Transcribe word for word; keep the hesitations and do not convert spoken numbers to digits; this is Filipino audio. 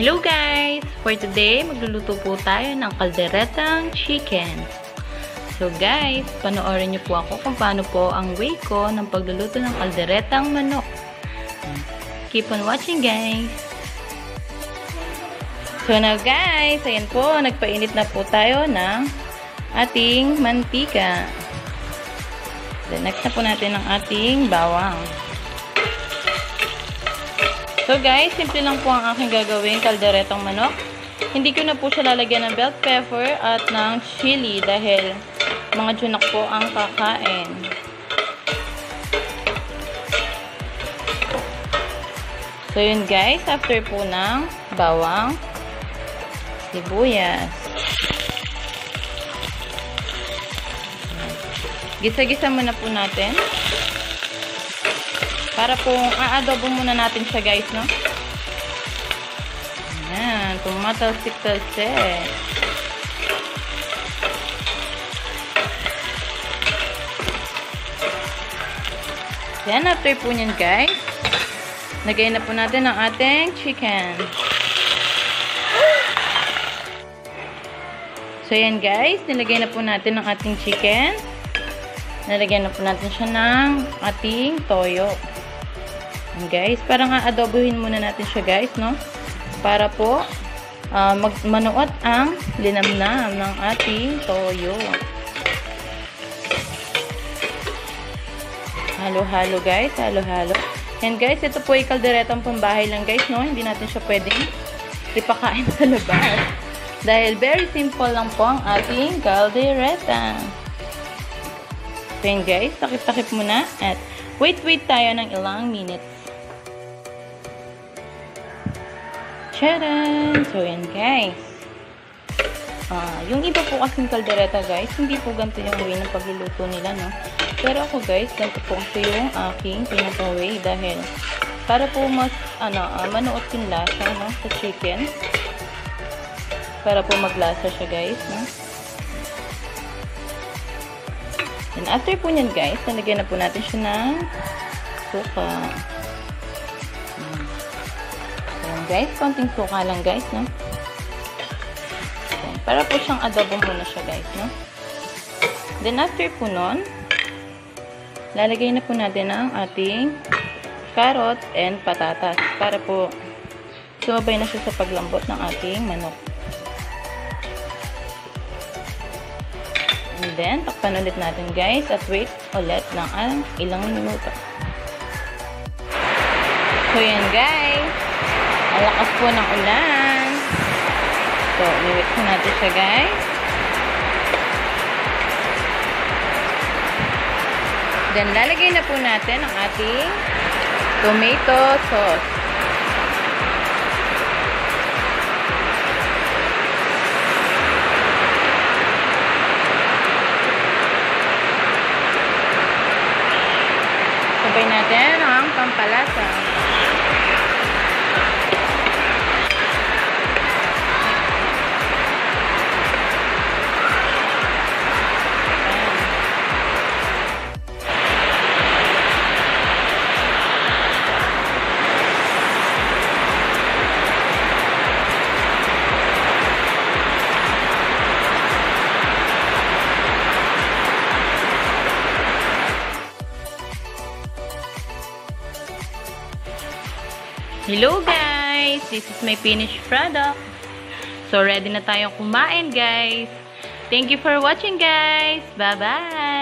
Hello guys! For today, magluluto po tayo ng kalderetang chicken. So guys, panoorin niyo po ako kung paano po ang way ko ng pagluluto ng kalderetang manok. Keep on watching guys! So now guys, ayan po, nagpainit na po tayo ng ating mantika. Then next na po natin ang ating bawang. So guys, simple lang po ang aking gagawin kalderetang manok. Hindi ko na po siya lalagyan ng bell pepper at ng chili dahil mga tiyanak po ang kakain. So yun guys, after po ng bawang, sibuyas. Gisa-gisa muna po natin. Para po, aadobo muna natin siya guys, no? Ayan, tumatalsik-talsik. Then, after po nyan guys, lagay na po natin ang ating chicken. So, yan guys, nilagay na po natin ang ating chicken. Nalagyan na po natin siya ng ating toyo. And guys, parang aadobohin muna natin siya guys, no? Para po uh, manuot ang linamnam ng ating toyo. Halo-halo guys, halo-halo. And guys, ito po ay kalderetang pambahay lang guys, no? Hindi natin siya pwedeng ipakain sa labas. Dahil very simple lang po ang ating kaldereta. So yun guys, takip-takip muna at wait-wait tayo ng ilang minutes. Charan! So, yan guys. Uh, yung iba po kasing kaldereta guys, hindi po ganito yung way ng pagluluto nila, no? Pero ako guys, ganito po kasi yung aking pinaka-way dahil para po mas, ano, uh, manuot yung lasa, no? Sa chicken. Para po maglasa siya guys, no? And after po nyan guys, nalagyan na po natin siya ng suka. Ayan guys, konting suka lang guys, no? Ayan, para po siyang adobo muna siya guys, no? Then after po nun, lalagay na po natin ang ating carrot and patatas para po sumabay na siya sa paglambot ng ating manok. And then, takpan ulit natin guys at wait ulit ng ang ilang minuto. So, yan guys. Ang lakas po ng ulan. So, i-wait po natin siya guys. Then, lalagay na po natin ang ating tomato sauce. Sabay natin ang pampalasa. Hello guys! This is my finished product. So, ready na tayong kumain guys. Thank you for watching guys. Bye-bye!